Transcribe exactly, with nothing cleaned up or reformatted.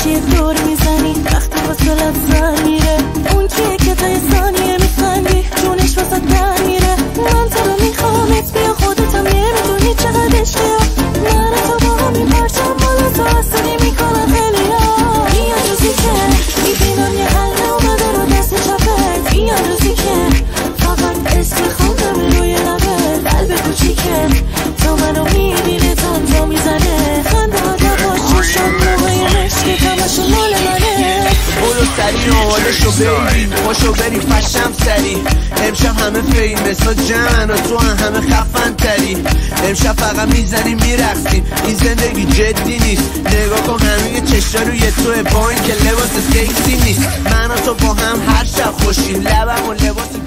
چیه دور میزنی وقتی حوصلت سر میره؟ اون کیه که تا یه ثانیه میخندی جونش واسه در میره؟ من تو رو میخوامت بیا خودتم نمیدونی چقدر عشقی من تو با هم این پرچم بالا تو اصلی میکنم خیلی ها. بیا روزی که میبینم یه حلقه اومده رو دست چپت، بیا روزی که فقط اسم خوندم روی لبت، قلب کوچیکه تا منو میبینه تنجا میزنه خنده ها دواش چشم موهای مشکی همشون مال منه. برو سری حالشو بگی پاشو بری فشم سری امشب همه فیمس ها جمعن و تو هم همه خفن تری. امشب فقط میزنیم میرقصیم این زندگی جدی نیست. نگاه کن همه چشا روی توه با این که لباس سکسی نیست. من و تو با هم هر شب خوشیم لبم و لباس